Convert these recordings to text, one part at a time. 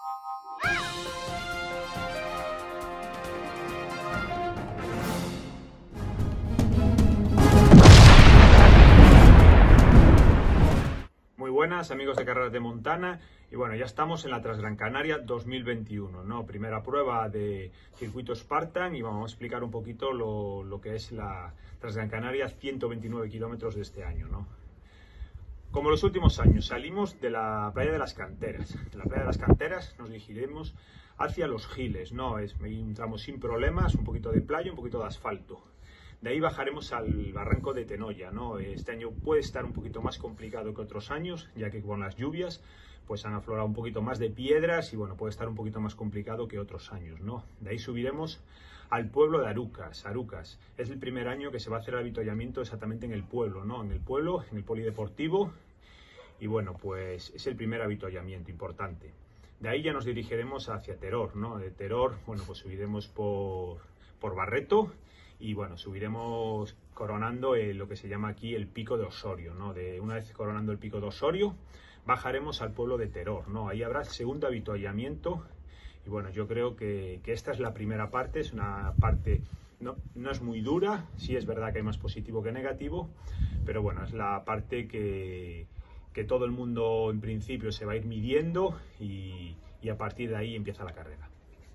Muy buenas amigos de Carreras de Montana, y bueno, ya estamos en la Transgran Canaria 2021, ¿no? Primera prueba de circuito Spartan, y vamos a explicar un poquito lo que es la Transgran Canaria 129 kilómetros de este año, ¿no? Como los últimos años, salimos de la playa de las Canteras. De la playa de las Canteras nos dirigiremos hacia los Giles, ¿no? Es un tramo sin problemas, un poquito de playa, un poquito de asfalto. De ahí bajaremos al barranco de Tenoya, ¿no? Este año puede estar un poquito más complicado que otros años, ya que con las lluvias pues han aflorado un poquito más de piedras y bueno, puede estar un poquito más complicado que otros años, ¿no? De ahí subiremos al pueblo de Arucas. Arucas es el primer año que se va a hacer el avituallamiento exactamente en el pueblo, ¿no? En el pueblo, en el polideportivo, y bueno, pues es el primer avituallamiento importante. De ahí ya nos dirigiremos hacia Teror, ¿no? De Teror, bueno, pues subiremos por Barreto. Y bueno, subiremos coronando lo que se llama aquí el Pico de Osorio, ¿no? Una vez coronando el Pico de Osorio, bajaremos al pueblo de Teror, ¿no? Ahí habrá el segundo avituallamiento. Y bueno, yo creo que esta es la primera parte, es una parte, no es muy dura, sí es verdad que hay más positivo que negativo, pero bueno, es la parte que todo el mundo en principio se va a ir midiendo y a partir de ahí empieza la carrera.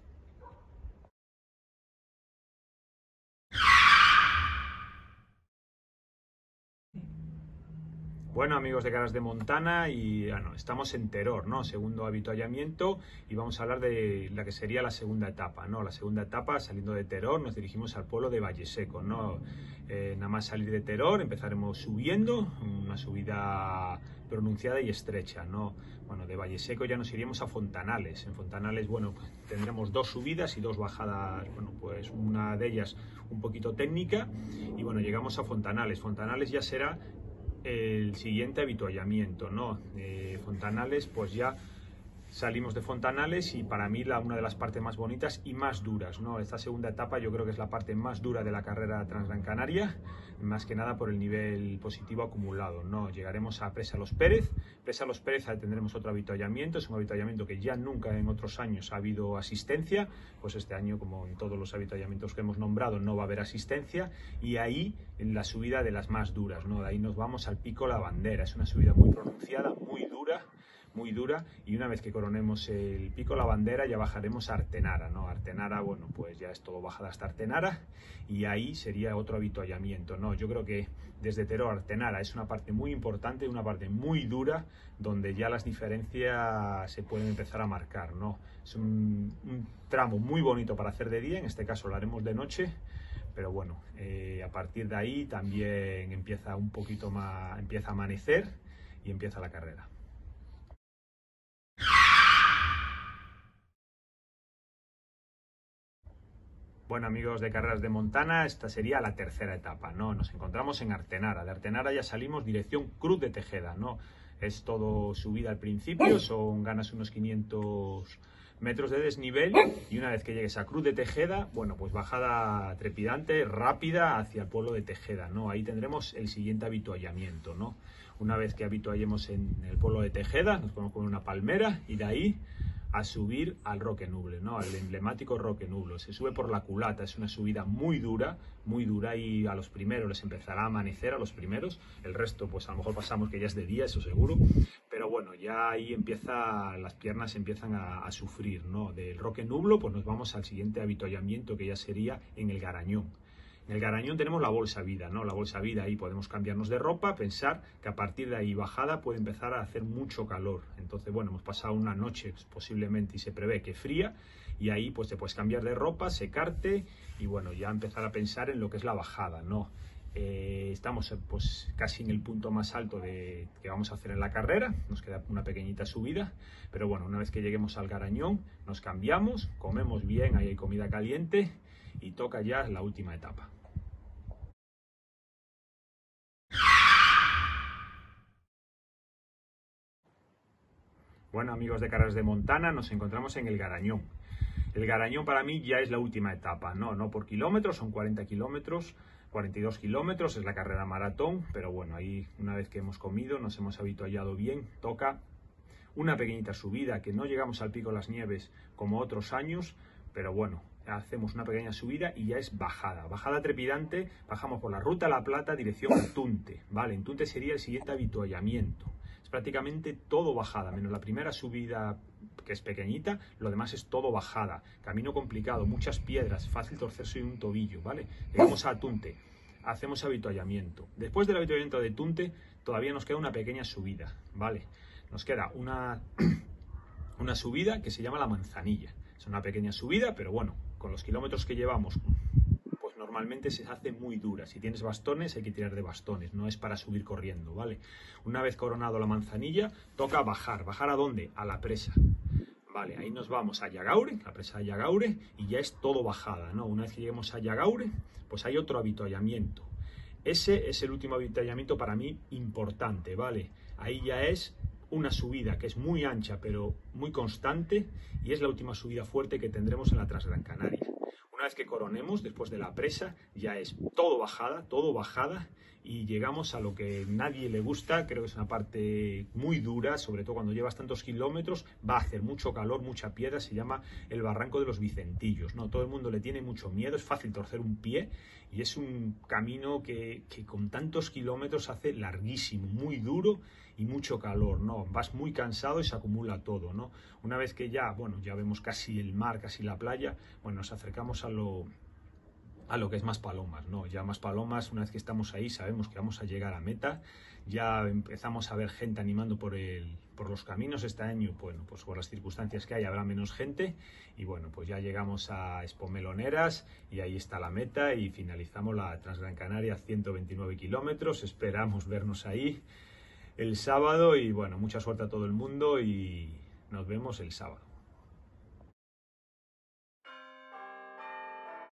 Bueno amigos de Carreras de Montana, y bueno, estamos en Teror, ¿no? Segundo avituallamiento, y vamos a hablar de la que sería la segunda etapa, ¿no? La segunda etapa, saliendo de Teror, nos dirigimos al pueblo de Valleseco, ¿no? Nada más salir de Teror empezaremos subiendo, una subida pronunciada y estrecha, ¿no? Bueno, de Valleseco ya nos iríamos a Fontanales. En Fontanales, bueno, tendremos dos subidas y dos bajadas, bueno, pues una de ellas un poquito técnica, y bueno, llegamos a Fontanales. Fontanales ya será el siguiente avituallamiento, ¿no? Fontanales, pues ya salimos de Fontanales, y para mí una de las partes más bonitas y más duras, ¿no? Esta segunda etapa yo creo que es la parte más dura de la carrera Transgran Canaria, más que nada por el nivel positivo acumulado, ¿no? Llegaremos a Presa Los Pérez. Presa Los Pérez tendremos otro avituallamiento, es un avituallamiento que ya nunca en otros años ha habido asistencia, pues este año, como en todos los avituallamientos que hemos nombrado, no va a haber asistencia, y ahí en la subida de las más duras, ¿no? De ahí nos vamos al Pico La Bandera, es una subida muy pronunciada, muy dura, y una vez que coronemos el Pico La Bandera ya bajaremos a Artenara, ¿no? Artenara, bueno, pues ya es todo bajada hasta Artenara, y ahí sería otro avituallamiento, ¿no? Yo creo que desde Teror a Artenara es una parte muy importante, una parte muy dura, donde ya las diferencias se pueden empezar a marcar, ¿no? Es un tramo muy bonito para hacer de día, en este caso lo haremos de noche, pero bueno, a partir de ahí también empieza empieza a amanecer y empieza la carrera. Bueno amigos de Carreras de Montana, esta sería la tercera etapa, ¿no? Nos encontramos en Artenara. De Artenara ya salimos dirección Cruz de Tejeda, ¿no? Es todo subida al principio, ganas unos 500 metros de desnivel, y una vez que llegues a Cruz de Tejeda, bueno, pues bajada trepidante, rápida hacia el pueblo de Tejeda, ¿no? Ahí tendremos el siguiente avituallamiento, ¿no? Una vez que avituallemos en el pueblo de Tejeda, nos ponemos con una palmera, y de ahí a subir al Roque Nuble, ¿no? Al emblemático Roque Nuble. Se sube por la culata, es una subida muy dura, y a los primeros les empezará a amanecer, a los primeros. El resto, pues a lo mejor pasamos que ya es de día, eso seguro. Pero bueno, ya ahí las piernas empiezan a sufrir, ¿no? Del Roque Nuble, pues nos vamos al siguiente avituallamiento, que ya sería en el Garañón. En el Garañón tenemos la bolsa vida, ¿no? La bolsa vida, ahí podemos cambiarnos de ropa, pensar que a partir de ahí bajada puede empezar a hacer mucho calor. Entonces, bueno, hemos pasado una noche posiblemente y se prevé que fría, y ahí pues te puedes cambiar de ropa, secarte y bueno, ya empezar a pensar en lo que es la bajada, ¿no? Estamos pues casi en el punto más alto que vamos a hacer en la carrera, nos queda una pequeñita subida, pero bueno, una vez que lleguemos al Garañón nos cambiamos, comemos bien, ahí hay comida caliente y toca ya la última etapa. Bueno amigos de Carreras de Montana, nos encontramos en el Garañón. El Garañón para mí ya es la última etapa, no por kilómetros, son 40 kilómetros, 42 kilómetros, es la carrera maratón, pero bueno, ahí una vez que hemos comido, nos hemos habituallado bien, toca una pequeñita subida, que no llegamos al Pico de las Nieves como otros años, pero bueno, hacemos una pequeña subida y ya es bajada. Bajada trepidante, bajamos por la Ruta de la Plata, dirección a Tunte, ¿vale? En Tunte sería el siguiente avituallamiento. Es prácticamente todo bajada, menos la primera subida, que es pequeñita, lo demás es todo bajada. Camino complicado, muchas piedras, fácil torcerse un tobillo, ¿vale? Llegamos a Tunte, hacemos avituallamiento. Después del avituallamiento de Tunte, todavía nos queda una pequeña subida, ¿vale? Nos queda una subida que se llama la Manzanilla. Es una pequeña subida, pero bueno, con los kilómetros que llevamos, pues normalmente se hace muy dura. Si tienes bastones, hay que tirar de bastones, no es para subir corriendo, ¿vale? Una vez coronado la Manzanilla, toca bajar. ¿Bajar a dónde? A la presa. Vale, ahí nos vamos a Yagaure, la presa de Yagaure, y ya es todo bajada, ¿no? Una vez que lleguemos a Yagaure, pues hay otro avituallamiento. Ese es el último avituallamiento para mí importante, ¿vale? Ahí ya es una subida que es muy ancha pero muy constante y es la última subida fuerte que tendremos en la Transgran Canaria. Una vez que coronemos, después de la presa, ya es todo bajada y llegamos a lo que nadie le gusta. Creo que es una parte muy dura, sobre todo cuando llevas tantos kilómetros, va a hacer mucho calor, mucha piedra, se llama el Barranco de los Vicentillos, ¿no? Todo el mundo le tiene mucho miedo, es fácil torcer un pie y es un camino que con tantos kilómetros hace larguísimo, muy duro y mucho calor, ¿no? Vas muy cansado y se acumula todo, ¿no? Una vez que ya, bueno, ya vemos casi el mar, casi la playa, bueno, nos acercamos a lo que es Maspalomas, ¿no? Ya Maspalomas, una vez que estamos ahí, sabemos que vamos a llegar a meta, ya empezamos a ver gente animando por los caminos. Este año, bueno, pues por las circunstancias que hay, habrá menos gente, y bueno, pues ya llegamos a Expomeloneras, y ahí está la meta, y finalizamos la Transgran Canaria, 129 kilómetros, esperamos vernos ahí el sábado, y bueno, mucha suerte a todo el mundo, y nos vemos el sábado.